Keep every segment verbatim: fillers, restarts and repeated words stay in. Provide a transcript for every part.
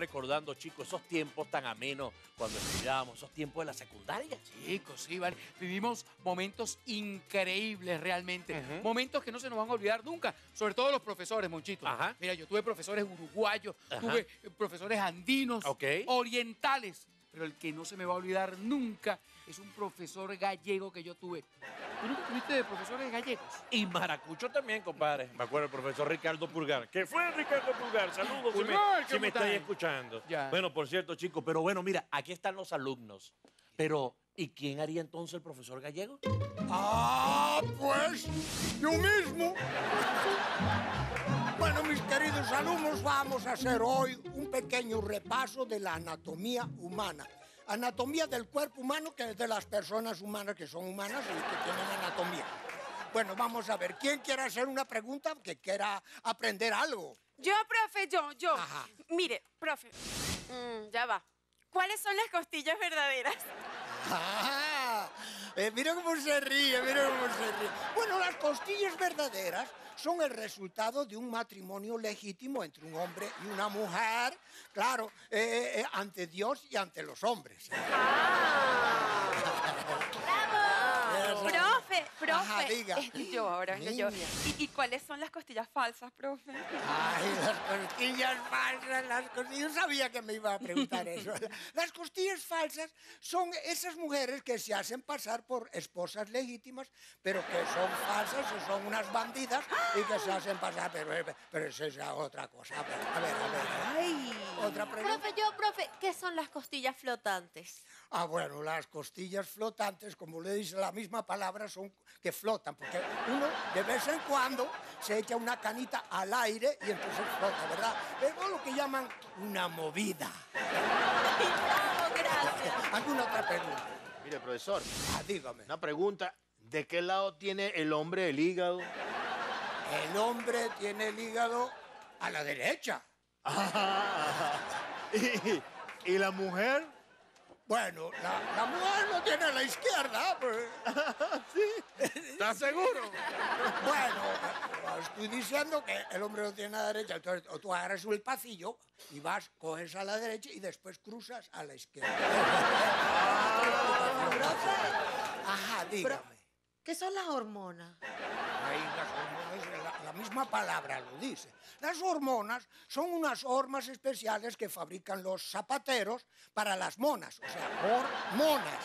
recordando, chicos, esos tiempos tan amenos cuando estudiábamos, esos tiempos de la secundaria. Chicos, sí, vale. Vivimos momentos increíbles realmente. Ujú. Momentos que no se nos van a olvidar nunca. Sobre todo los profesores, Monchito. Ajá. Mira, yo tuve profesores uruguayos, Ajá. tuve eh, profesores andinos, Ok. orientales. Pero el que no se me va a olvidar nunca es un profesor gallego que yo tuve. ¿Tú nunca tuviste de profesores gallegos? Y maracucho también, compadre. Me acuerdo del profesor Ricardo Pulgar. ¿Qué fue Ricardo Pulgar? Saludos si me, Pulgar, si me ¿cómo estáis estás? escuchando. Ya. Bueno, por cierto, chicos, pero bueno, mira, aquí están los alumnos. Pero, ¿y quién haría entonces el profesor gallego? Ah, pues yo mismo. Bueno, mis queridos alumnos, vamos a hacer hoy un pequeño repaso de la anatomía humana. Anatomía del cuerpo humano, que es de las personas humanas que son humanas y que tienen anatomía. Bueno, vamos a ver, ¿quién quiere hacer una pregunta que quiera aprender algo? Yo, profe, yo, yo. Ajá. Mire, profe, mm, ya va. ¿Cuáles son las costillas verdaderas? Ah, eh, mira cómo se ríe, mira cómo se ríe. Bueno, las costillas verdaderas son el resultado de un matrimonio legítimo entre un hombre y una mujer, claro, eh, eh, ante Dios y ante los hombres. ¡Ah! Eso. Profe, profe. Ajá, diga. Eh, Yo, ahora vengo yo. Niña. ¿Y, ¿Y cuáles son las costillas falsas, profe? Ay, las costillas falsas, las costillas. Yo sabía que me iba a preguntar eso. Las costillas falsas son esas mujeres que se hacen pasar por esposas legítimas, pero que son falsas, o son unas bandidas y que se hacen pasar, pero, pero eso es otra cosa. A ver, a ver, a ver. Ay. Otra pregunta. Profe, yo, profe, ¿qué son las costillas flotantes? Ah, bueno, las costillas flotantes, como le dice la misma palabra, son que flotan, porque uno de vez en cuando se echa una canita al aire y entonces flota, ¿verdad? Es lo que llaman una movida. Bravo, gracias. ¿Alguna otra pregunta? Mire, profesor, Ah, dígame. una pregunta. ¿De qué lado tiene el hombre el hígado? El hombre tiene el hígado a la derecha. ¿Y, y la mujer? Bueno, la, la mujer lo tiene a la izquierda. Pues. ¿Estás seguro? Bueno, estoy diciendo que el hombre lo tiene a la derecha. Entonces, o tú agarras el pasillo y vas, coges a la derecha y después cruzas a la izquierda. Ajá, dígame. ¿Qué son las hormonas? Ahí las hormonas, la, la misma palabra lo dice. Las hormonas son unas hormas especiales que fabrican los zapateros para las monas, o sea, hormonas.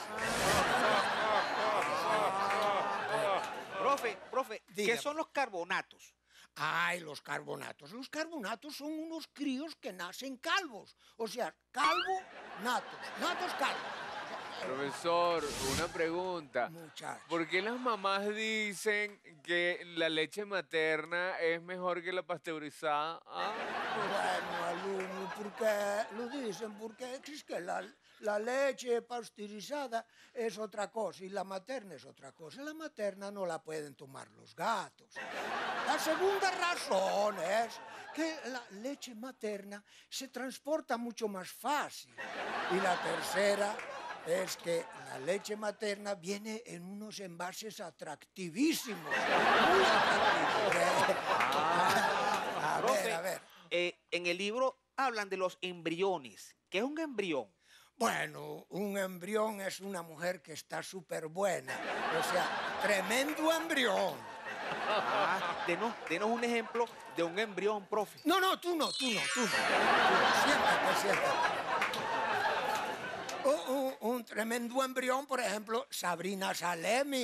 Profe, profe, Dígame. ¿qué son los carbonatos? Ay, los carbonatos. Los carbonatos son unos críos que nacen calvos. O sea, calvo, natos. Natos, calvos. Profesor, una pregunta. Muchacho. ¿Por qué las mamás dicen que la leche materna es mejor que la pasteurizada? Ah, Bueno, alumno, ¿por qué lo dicen? Porque es que la, la leche pasteurizada es otra cosa y la materna es otra cosa. La materna no la pueden tomar los gatos. La segunda razón es que la leche materna se transporta mucho más fácil. Y la tercera es que la leche materna viene en unos envases atractivísimos. Muy atractivos. A ver, Profe, a ver. eh, en el libro hablan de los embriones. ¿Qué es un embrión? Bueno, un embrión es una mujer que está súper buena. O sea, tremendo embrión. Ah, denos, denos un ejemplo de un embrión, profe. No, no, tú no, tú no, tú no. Tú no. Siéntate, siéntate. Un, un- un tremendo embrión, por ejemplo, Sabrina Salemi.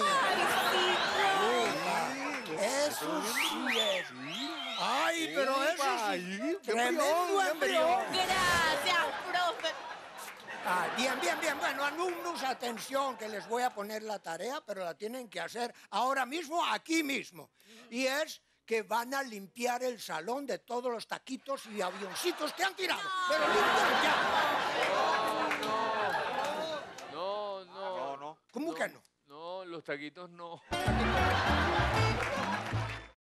Eso sí es. Ay, pero eso sí. Tremendo embrión. Gracias, profe. Ah, bien, bien, bien. Bueno, alumnos, atención, que les voy a poner la tarea, pero la tienen que hacer ahora mismo, aquí mismo. Y es que van a limpiar el salón de todos los taquitos y avioncitos que han tirado. Pero limpian ya. no, no. No, no. ¿Cómo que no? No, los taquitos no. Taquitos.